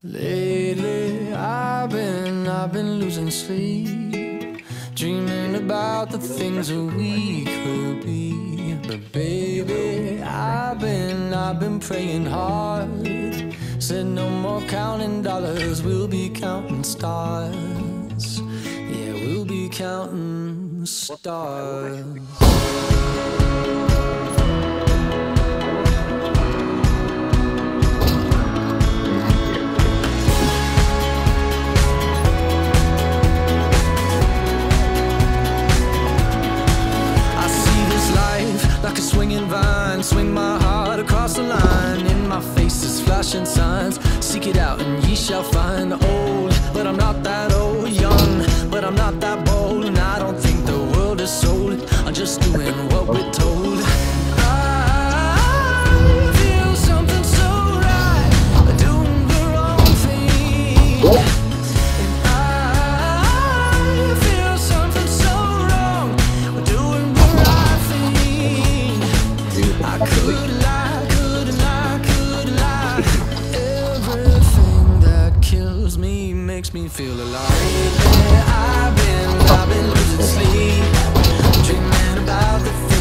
Lately, I've been losing sleep, dreaming about the things that we could be. But baby, I've been praying hard. Said no more counting dollars, we'll be counting stars. Yeah, we'll be counting stars. Like a swinging vine, swing my heart across the line. In my face is flashing signs. Seek it out and ye shall find. Old, but I'm not that old. Young, but I'm not that bold. And I don't think the world is sold. I'm just doing what we're told. I feel something so right, doing the wrong thing. Couldn't lie. Everything that kills me makes me feel alive. Lately, I've been losing sleep, dreaming about the